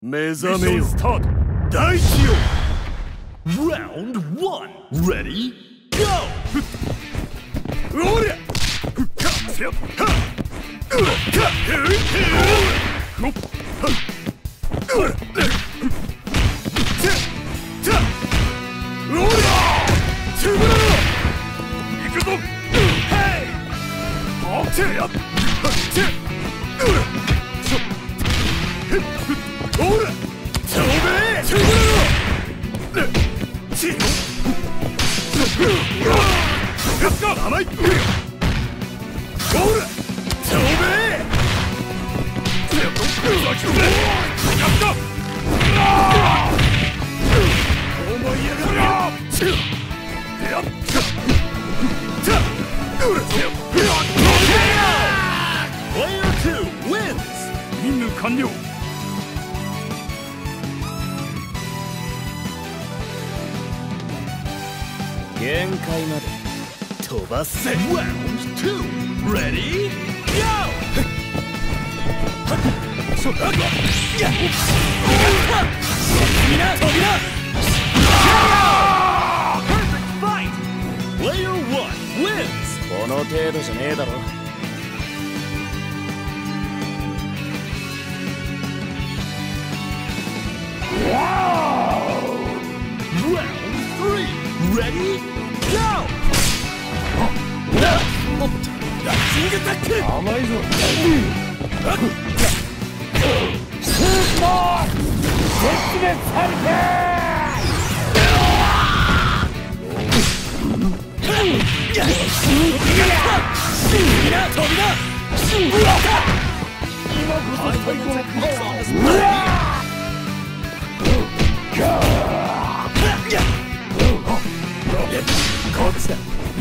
目覚めよ。スタート。第一よ。Round 1 Ready Go。おりゃ。かせよ。は。うわ。か。ほっ。うわ。おりゃ。つぶら。行くぞ。へい。おてや。はっ。おら！ちょべえ！ちょべえ！ちよ！やっか！甘い！おら！ちょべえ！やっか！思いやがれ！やっPlayer 2 wins! 任務完了！限界まで飛ばせ。Round 2 Ready Go。そっか。やっ。みな飛びな。Perfect fight. Player 1 wins。この程度じゃねえだろ。Round 3 Ready Go。おっと、ラッキングタックル。甘いぞ。スーパー絶滅ハリケーン。飛びな。今こそ最高のパワー。こっちだ。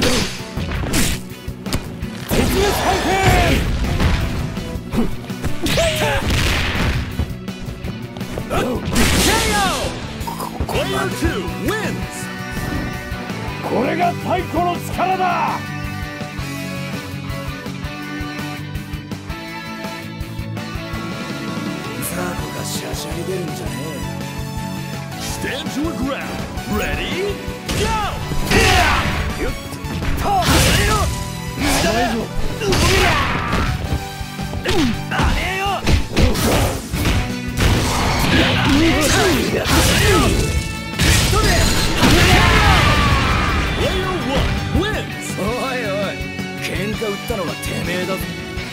絶滅ハリケーン。Player 2 wins。これが太古の力だ。ザーコがしゃしゃり出るんじゃねえ。Stand to a ground. Ready? Go! よっと。あれよ。あれよ。おいおい、喧嘩売ったのはてめえだぞ。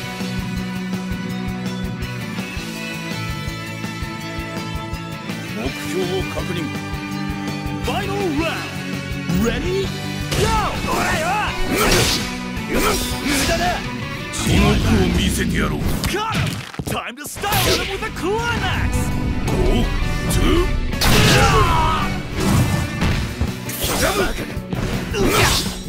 目標を確認。Final round. Ready? Go! おらよ。無駄だ。地獄を見せてやろう。Got him! Time to style him with a climax. 5, 2, 1.